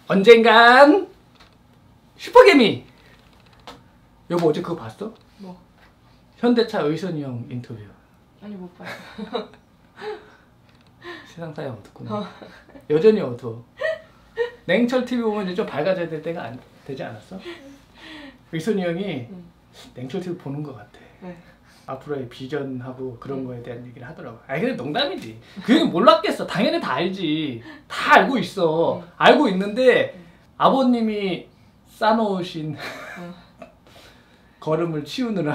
언젠간 슈퍼개미. 여보 어제 그거 봤어? 뭐? 현대차 의선이 형 인터뷰. 아니 못 봤어. 세상 사이 어둡구나. 여전히 어두워. 냉철 TV 보면 이제 좀 밝아져야 될 때가 되지 않았어? 의선이 형이 냉철 TV 보는 것 같아. 네. 앞으로의 비전하고 그런 거에 대한 얘기를 하더라고. 아니 근데 농담이지. 그 형이 몰랐겠어. 당연히 다 알지. 다 알고 있어. 알고 있는데 아버님이 싸놓으신 걸음을 치우느라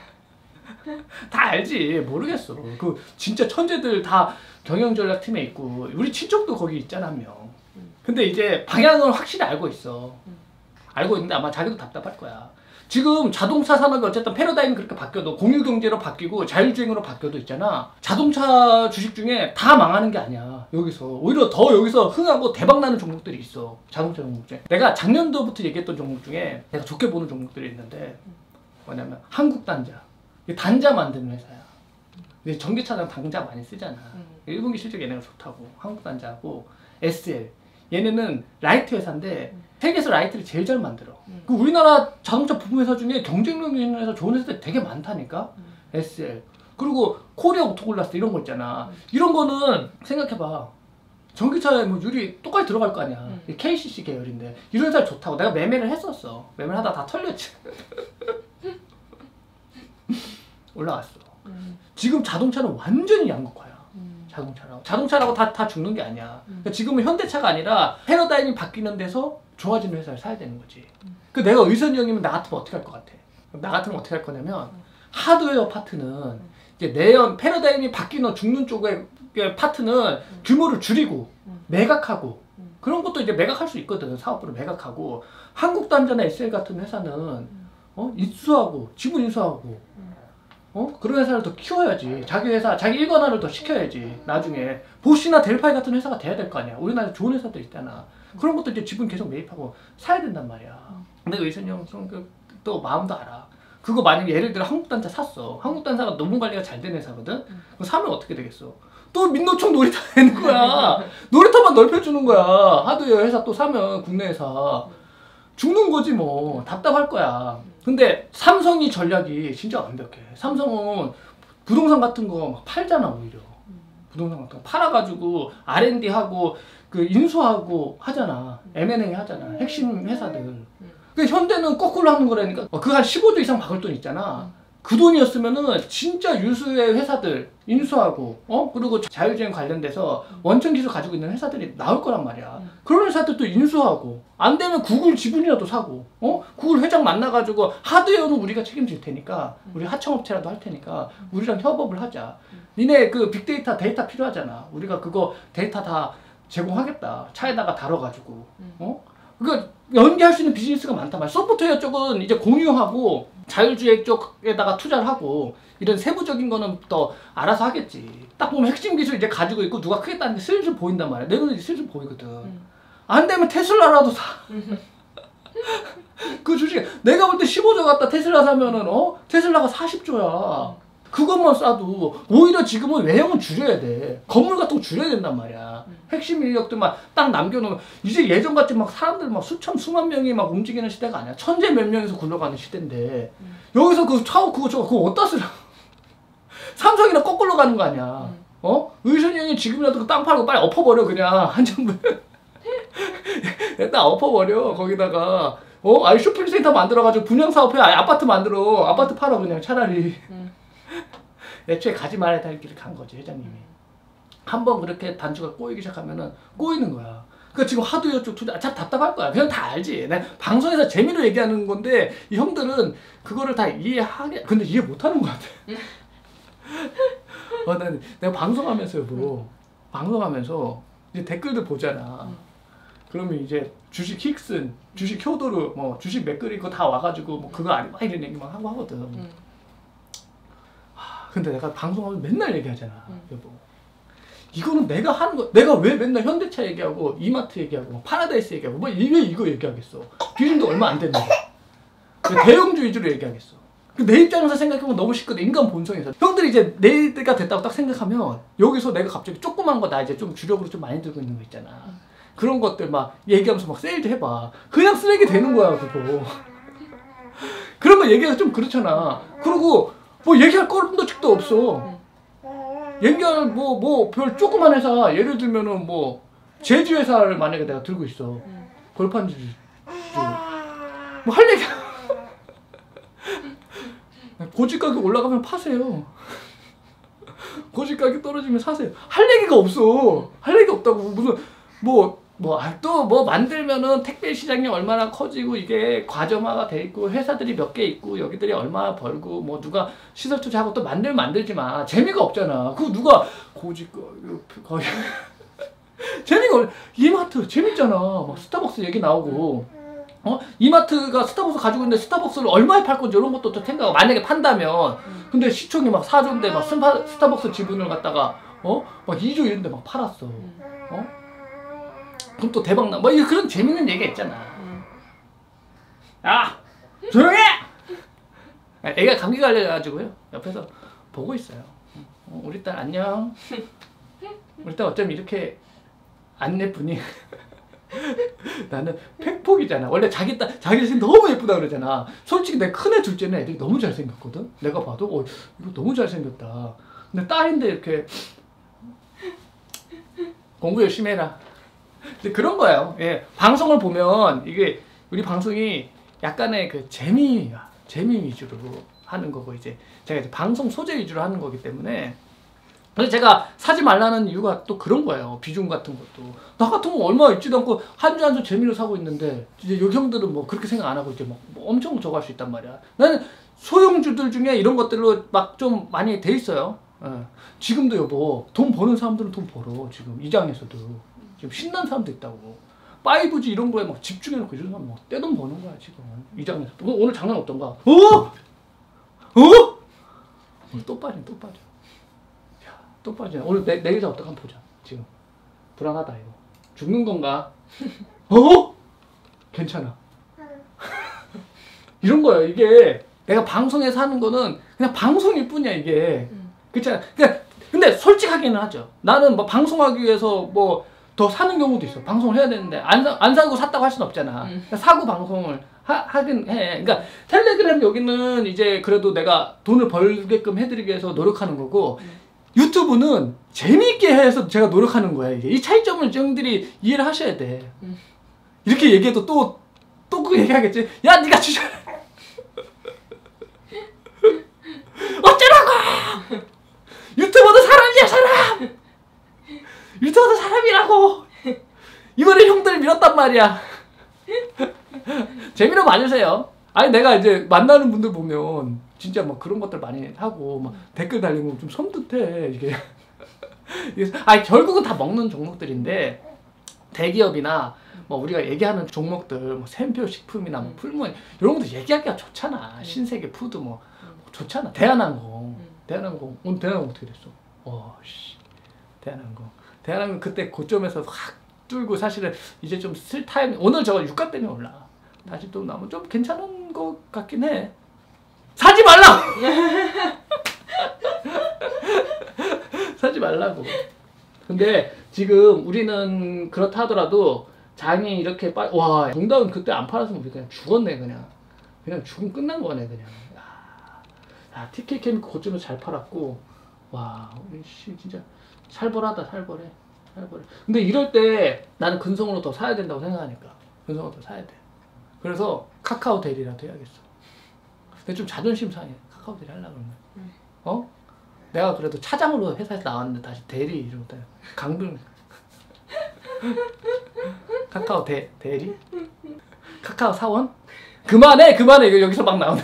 다 알지. 모르겠어. 그 진짜 천재들 다 경영전략팀에 있고 우리 친척도 거기 있잖아 한 명. 근데 이제 방향을 확실히 알고 있어. 알고 있는데 아마 자기도 답답할 거야. 지금 자동차 산업이 어쨌든 패러다임이 그렇게 바뀌어도 공유경제로 바뀌고 자율주행으로 바뀌어도 있잖아. 자동차 주식 중에 다 망하는 게 아니야. 여기서 오히려 더 여기서 흥하고 대박나는 종목들이 있어. 자동차 종목 중에 내가 작년도부터 얘기했던 종목 중에 내가 좋게 보는 종목들이 있는데 뭐냐면 한국단자. 단자 만드는 회사야. 근데 전기차랑 단자 많이 쓰잖아. 1분기 실적 얘네가 좋다고. 한국단자하고 SL. 얘네는 라이트 회사인데 세계에서 라이트를 제일 잘 만들어. 그 우리나라 자동차 부품 회사 중에 경쟁력 있는 회사 좋은 회사들 되게 많다니까. SL. 그리고 코리아 오토글라스 이런 거 있잖아. 이런 거는 생각해봐. 전기차에 뭐 유리 똑같이 들어갈 거 아니야. KCC 계열인데 이런 회사 좋다고 내가 매매를 했었어. 매매를 하다가 다 털렸지. 올라갔어. 지금 자동차는 완전히 양극화야. 자동차라고 다 죽는 게 아니야. 그러니까 지금은 현대차가 아니라 패러다임이 바뀌는 데서 좋아지는 회사를 사야 되는 거지. 그 내가 의선이 형이면 나 같으면 어떻게 할 것 같아? 나 같으면 어떻게 할 거냐면 하드웨어 파트는 이제 내연 패러다임이 바뀌는 죽는 쪽의 파트는 규모를 줄이고 매각하고 그런 것도 이제 매각할 수 있거든. 사업부를 매각하고 한국단자나 SL 같은 회사는 인수하고 지분 인수하고 그런 회사를 더 키워야지. 자기 회사, 자기 일관화를 더 시켜야지. 나중에 보쉬나 델파이 같은 회사가 돼야 될 거 아니야. 우리나라에 좋은 회사들 있잖아. 그런 것도 이제 지분 계속 매입하고 사야 된단 말이야. 근데 의선이 형 또 마음도 알아. 그거 만약에 예를 들어 한국단자 샀어. 한국단자가 노무 관리가 잘 된 회사거든. 그럼 사면 어떻게 되겠어? 또 민노총 놀이터 되는 거야. 놀이터만 넓혀주는 거야. 하드웨어 회사 또 사면 국내 회사. 죽는 거지 뭐. 답답할 거야. 근데 삼성이 전략이 진짜 완벽해. 삼성은 부동산 같은 거 막 팔잖아 오히려. 부동산 같은 거 팔아가지고 R&D 하고 그 인수하고 하잖아. M&A 하잖아. 핵심 회사들. 그 현대는 거꾸로 하는 거라니까. 그 한 15조 이상 박을 돈 있잖아. 그 돈이었으면은 진짜 유수의 회사들 인수하고 그리고 자율주행 관련돼서 원천 기술 가지고 있는 회사들이 나올 거란 말이야. 그런 회사들도 인수하고 안 되면 구글 지분이라도 사고 구글 회장 만나가지고 하드웨어는 우리가 책임질 테니까 우리 하청업체라도 할 테니까 우리랑 협업을 하자. 니네 그 빅데이터 데이터 필요하잖아. 우리가 그거 데이터 다 제공하겠다. 차에다가 다뤄가지고 그러니까 연계할 수 있는 비즈니스가 많단 말이야. 소프트웨어 쪽은 이제 공유하고 자율주행 쪽에다가 투자를 하고 이런 세부적인 거는 또 알아서 하겠지. 딱 보면 핵심 기술 이제 가지고 있고 누가 크겠다는 게 슬슬 보인단 말이야. 내 눈에 슬슬 보이거든. 안 되면 테슬라라도 사. 그 주식 내가 볼 때 15조 갖다 테슬라 사면은 테슬라가 40조야. 그것만 싸도 오히려 지금은 외형은 줄여야 돼. 건물 같은 거 줄여야 된단 말이야. 핵심 인력들만 딱 남겨놓으면 이제 예전같이 막 사람들 막 수천 수만 명이 막 움직이는 시대가 아니야. 천재 몇 명에서 굴러가는 시대인데 여기서 그 차고 그거 어디다 쓰라. 삼성이나 거꾸로 가는 거 아니야. 의선이 형이 지금이라도 그 땅 팔고 빨리 엎어버려 그냥 한정부. 일단 엎어버려 거기다가 아니 쇼핑센터 만들어가지고 분양사업해. 아파트 만들어. 아파트 팔아 그냥 차라리. 애초에 가지 말아야 될 길을 간 거지 회장님이. 한번 그렇게 단추가 꼬이기 시작하면은 꼬이는 거야. 그러니까 지금 하드웨어 쪽 투자 참 답답할 거야. 그냥 다 알지. 내가 방송에서 재미로 얘기하는 건데 이 형들은 그거를 다 이해하게 근데 이해 못하는 것 같아. 난 내가 방송하면서 여보 방송하면서 이제 댓글들 보잖아. 그러면 이제 주식 힉슨, 주식 효도르, 뭐 주식 맥거리 그거 다 와가지고 뭐 그거 아니고 이런 얘기만 하고 하거든. 근데 내가 방송하면 맨날 얘기하잖아. 여보. 이거는 내가 하는 거, 내가 왜 맨날 현대차 얘기하고 이마트 얘기하고 파라다이스 얘기하고 왜 이거 얘기하겠어. 비중도 얼마 안 되는데. 대형주 위주로 얘기하겠어. 내 입장에서 생각해보면 너무 쉽거든. 인간 본성에서. 형들이 이제 내가 됐다고 딱 생각하면 여기서 내가 갑자기 조그만 거 나 이제 좀 주력으로 좀 많이 들고 있는 거 있잖아. 그런 것들 막 얘기하면서 막 세일즈 해봐. 그냥 쓰레기 되는 거야 그거. 그런 거 얘기가 좀 그렇잖아. 그리고 뭐 얘기할 거름도 없어. 얘기할 뭐 별 조그만 회사 예를 들면은 뭐 제주 회사를 만약에 내가 들고 있어. 골판지 뭐 할 얘기 고지 가격 올라가면 파세요. 고지 가격 떨어지면 사세요. 할 얘기가 없어. 할 얘기 없다고. 무슨 또 뭐 만들면은 택배 시장이 얼마나 커지고 이게 과점화가 돼 있고 회사들이 몇 개 있고 여기들이 얼마나 벌고 뭐 누가 시설 투자하고 또 만들지만 재미가 없잖아. 그거 누가 고지 거의 재미가 이마트 재밌잖아. 막 스타벅스 얘기 나오고 이마트가 스타벅스 가지고 있는데 스타벅스를 얼마에 팔 건지 이런 것도 또 생각하고 만약에 판다면 근데 시총이 막 4조인데 막 스타벅스 지분을 갖다가 막 2조 이런데 막 팔았어. 그럼 또 대박 나. 뭐 그런 재밌는 얘기가 있잖아. 야 조용해! 애가 감기 걸려가지고요 옆에서 보고 있어요. 우리 딸 안녕. 우리 딸 어쩜 이렇게 안 예쁘니? 나는 팩폭이잖아. 원래 자기 자신 너무 예쁘다 그러잖아. 솔직히 내 큰애 둘째는 애들이 너무 잘생겼거든. 내가 봐도 이거 너무 잘생겼다. 근데 딸인데 이렇게 공부 열심히 해라. 근데 그런 거예요. 예, 방송을 보면 이게 우리 방송이 약간의 그 재미 위주로 하는 거고 이제 제가 이제 방송 소재 위주로 하는 거기 때문에 그래서 제가 사지 말라는 이유가 또 그런 거예요. 비중 같은 것도. 나 같은 거 얼마 있지도 않고 한 주 한 주 재미로 사고 있는데 이제 여기 형들은 뭐 그렇게 생각 안 하고 이제 뭐 엄청 저거 할 수 있단 말이야. 나는 소형주들 중에 이런 것들로 막 좀 많이 돼 있어요. 지금도 여보 돈 버는 사람들은 돈 벌어. 지금 이장에서도 지금 신난 사람도 있다고. 5G 이런 거에 막 집중해놓고 이런 사람 막 떼돈 버는 거야 지금 이장에서. 오늘 장난 어떤가? 또 빠져. 또 빠지네. 오늘 내일자 어떡하면 한번 보자. 지금 불안하다 이거. 죽는 건가? 괜찮아. 이런 거야. 이게 내가 방송에서 하는 거는 그냥 방송일 뿐이야 이게. 그렇잖아. 근데 솔직하게는 하죠. 나는 뭐 방송하기 위해서 뭐 더 사는 경우도 있어. 방송을 해야 되는데 안 사고 샀다고 할 순 없잖아. 그러니까 사고 방송을 하긴 해. 그러니까 텔레그램 여기는 이제 그래도 내가 돈을 벌게끔 해드리기 위해서 노력하는 거고 유튜브는 재미있게 해서 제가 노력하는 거야. 이게 이 차이점을 형들이 이해를 하셔야 돼. 이렇게 얘기해도 또 그 얘기하겠지. 야 네가 주셔. 어쩌라고. 유튜버도 사람이야 사람. 유튜버도 사람이라고. 이번에 형들 밀었단 말이야. 재미로 봐주세요. 아니 내가 이제 만나는 분들 보면 진짜 막 그런 것들 많이 하고 막 댓글 달리고 좀 섬뜩해 이게. 아니 결국은 다 먹는 종목들인데 대기업이나 뭐 우리가 얘기하는 종목들 뭐 샘표 식품이나 뭐 풀무원 이런 것도 얘기하기가 좋잖아. 신세계 푸드 뭐 좋잖아. 대한항공 오늘 대한항공 어떻게 됐어? 대한항공 그때 고점에서 확 뚫고 사실은 이제 좀 쓸 타임. 오늘 저거 유가 때문에 올라. 다시 또 나면 좀 괜찮은 것 같긴 해. 사지 말라고. 사지 말라고. 근데 지금 우리는 그렇다 하더라도 장이 이렇게 와 정답은 그때 안 팔았으면 우리 그냥 죽었네. 그냥 죽음 끝난 거네 그냥. 야 TK케미칼 고점에서 잘 팔았고 와 우리 진짜 살벌하다. 살벌해. 근데 이럴 때 나는 근성으로 더 사야 된다고 생각하니까 근성으로 더 사야 돼. 그래서 카카오 대리라도 해야겠어. 근데 좀 자존심 상해. 카카오 대리 하려고 그러면. 내가 그래도 차장으로 회사에서 나왔는데 다시 대리 이러고 강등. 카카오 대리? 카카오 사원? 그만해 이거 여기서 막 나온다.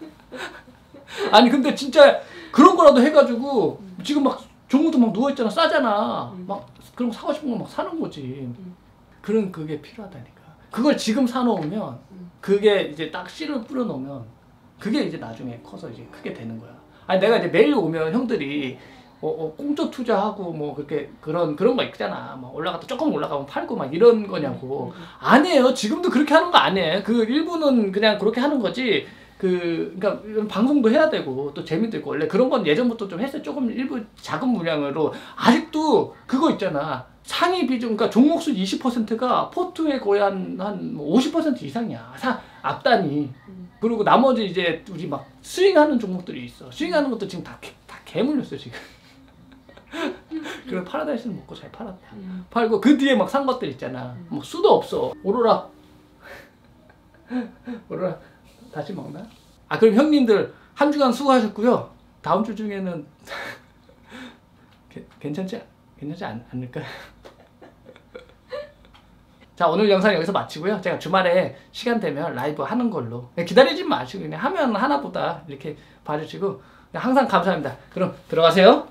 아니 근데 진짜 그런 거라도 해가지고 지금 막 종무도 막 누워있잖아. 싸잖아. 막 그런 거 사고 싶은 거 막 사는 거지. 그게 필요하다니까. 그걸 지금 사놓으면 그게 이제 딱 씨를 뿌려놓으면 그게 이제 나중에 커서 이제 크게 되는 거야. 아니 내가 이제 매일 오면 형들이 공짜 투자하고 뭐 그렇게 그런 거 있잖아. 막 올라갔다 조금 올라가면 팔고 막 이런 거냐고. 아니에요. 지금도 그렇게 하는 거 아니에요. 그 일부는 그냥 그렇게 하는 거지. 그러니까 방송도 해야 되고 또 재미도 있고 원래 그런 건 예전부터 좀 했어요. 조금 일부 작은 물량으로. 아직도 그거 있잖아. 상위 비중, 그러니까 종목수 20%가 포트에 거의 한 50% 이상이야. 앞단이. 그리고 나머지 이제 우리 막 스윙하는 종목들이 있어. 스윙하는 것도 지금 다 개물렸어 지금. 그래서 파라다이스는 먹고 잘 팔았다. 팔고 그 뒤에 막 산 것들 있잖아. 뭐 수도 없어. 오로라 다시 먹나? 아 그럼 형님들 한 주간 수고하셨고요. 다음 주 중에는 괜찮지 않을까? 자 오늘 영상 여기서 마치고요. 제가 주말에 시간 되면 라이브 하는 걸로 기다리지 마시고 그냥 하면 하나보다 이렇게 봐주시고 항상 감사합니다. 그럼 들어가세요.